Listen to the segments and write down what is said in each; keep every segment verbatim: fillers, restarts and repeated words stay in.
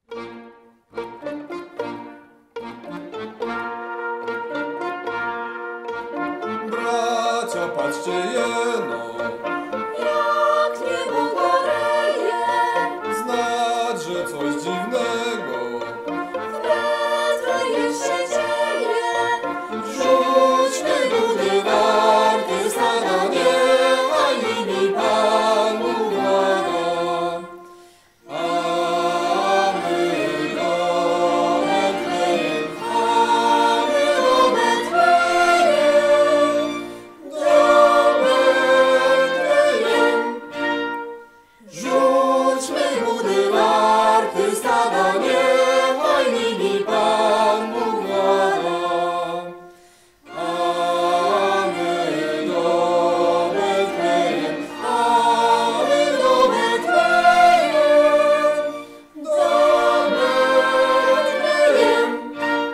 Bracia, patrzcie jeno, jak niebo goreje, znać, że coś dziwnego w Betlejem się dzieje. Rzućmy budy warty stada, niechaj nimi Pan Bóg włada. A my do Betlejem, a my do Betlejem, do Betlejem. Rzućmy budy warty stada, niechaj nimi Pan Bóg włada. A my do Betlejem, a my do Betlejem, do Betlejem.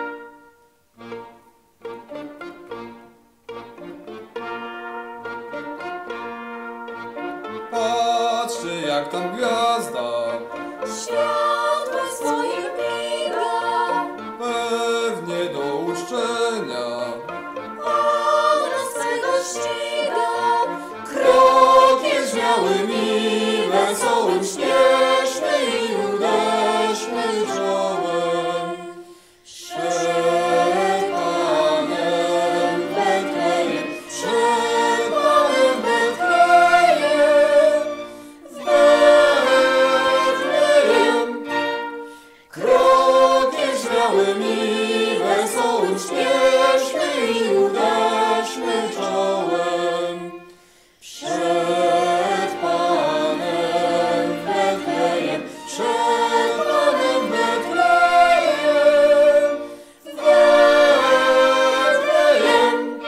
patrzcie, jak tam gwiazda, Światło swoim miga, pewnie do uczczenia. Pana swego ściga. Krokiem śmiałym i wesołym śpieszmy i uderzmy czołem. Przed Panem w Betlejem, przed Panem w Betlejem, w Betlejem. Krokiem śmiałym i wesołym śpieszmy i uderzmy czołem. Przed Panem w Betlejem, przed Panem w Betlejem, w Betlejem.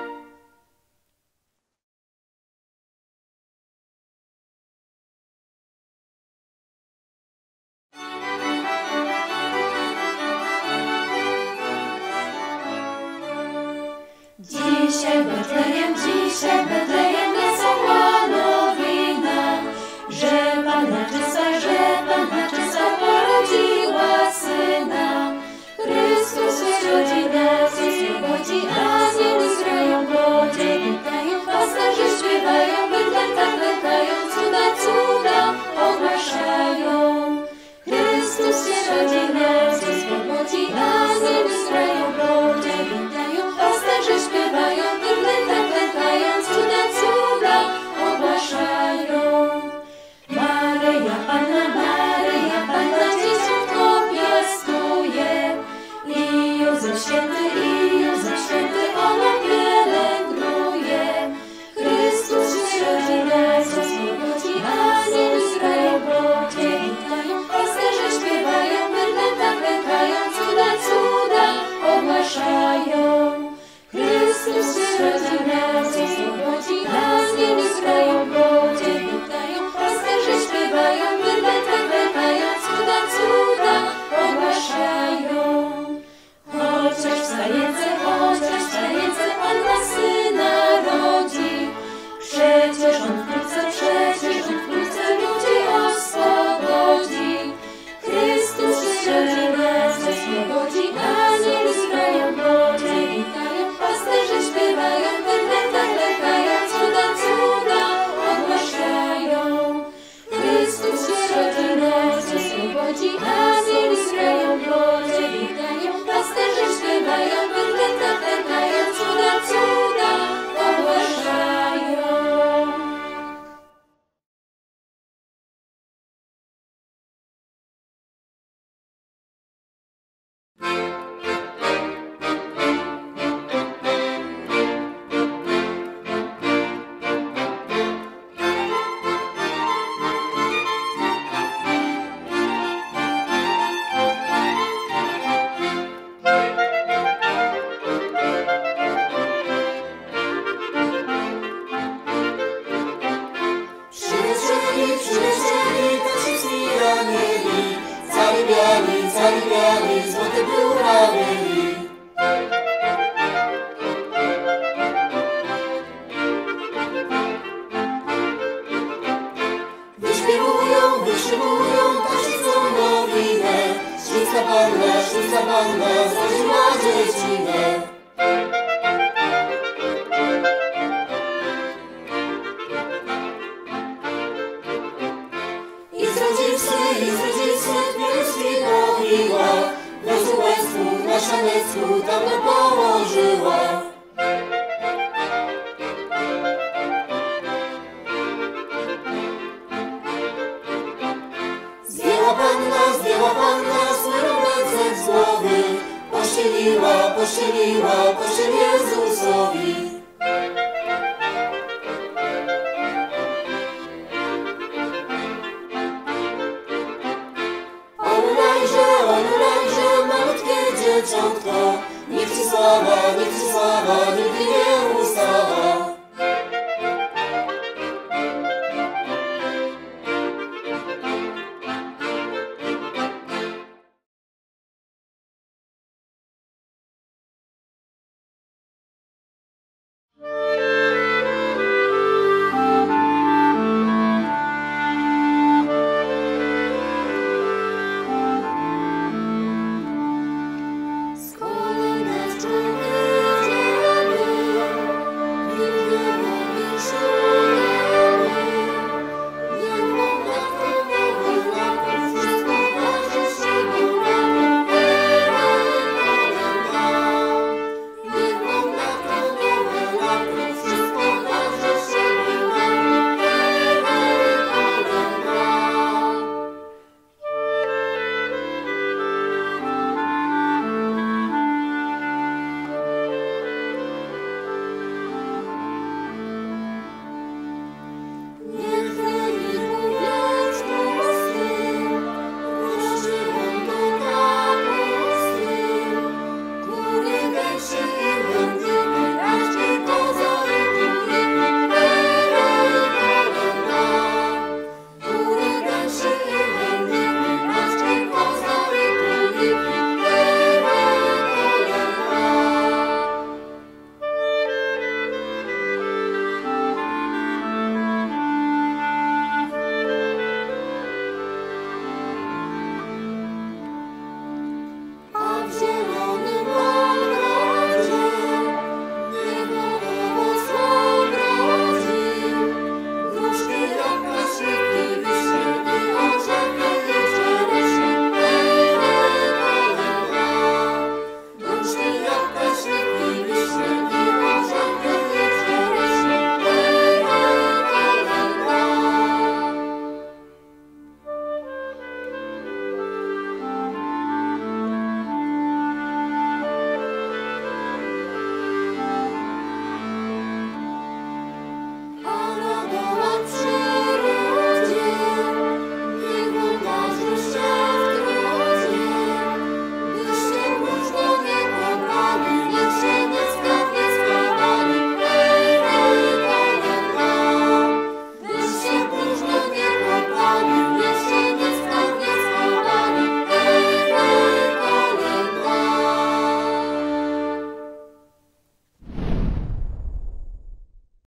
Dzisiaj Betlejem, dzisiaj Betlejem wesoła nowina, że Panna Czysta, że Panna Czysta porodziła Syna. Chrystus się rodzi, nas oswobodzi, anieli z raju wodzie witają, pasterze śpiewają, bydlęta klękają, cuda, cuda ogłaszają. Chrystus się rodzi, nas oswobodzi, anieli z raju wodzie witają, pasterze śpiewają, bydlęta klękają, cuda, cuda ogłaszają. Maryja Panna, Maryja Panna, dzieciątko piastuje. I Józef Święty, i Józef Święty, ona pielęgnuje. Chrystus się rodzi, nas oswobodzi, anieli z raju wodzie witają, pasterze śpiewają, bydlęta klękają, cuda, cuda ogłaszają. Chrystus się rodzi, nas oswobodzi, anieli z raju wodzie witają, pasterze śpiewają, bydlęta klękają, cuda, cuda ogłaszają. Chociaż w stajence, chociaż w stajence Panna Syna rodzi, przecież On wkrótce, przecież On wkrótce ludzi oswobodzi. Chrystus się rodzi, nas oswobodzi, anieli z raju wodzie witają, pasterze śpiewają, bydlęta klękają, cuda, cuda ogłaszają. Chrystus się rodzi, nas oswobodzi, anieli z raju wodzie witają, pasterze śpiewają, bydlęta klękają, cuda, cuda ogłaszają. Przylecieli, przylecieli, tacy anieli, cali biali, cali biali, złote pióra mieli. Wyśpiewują, wyśpiewują, tacy co nowinę, panna, szósta panna zrodziła dziecinę. I zrodziwszy, i zrodziwszy, piersi powiła, do żółecku, na szanecku, tam go położyła. Zdjęła panna, zdjęła panna swój rąbecek z głowy, pościeliła, pościeliła, pościel Jezusowi. Olulejże, olulejże, malutkie dzieciątko, niech ci sława, niech ci sława, nigdy nie ustawa.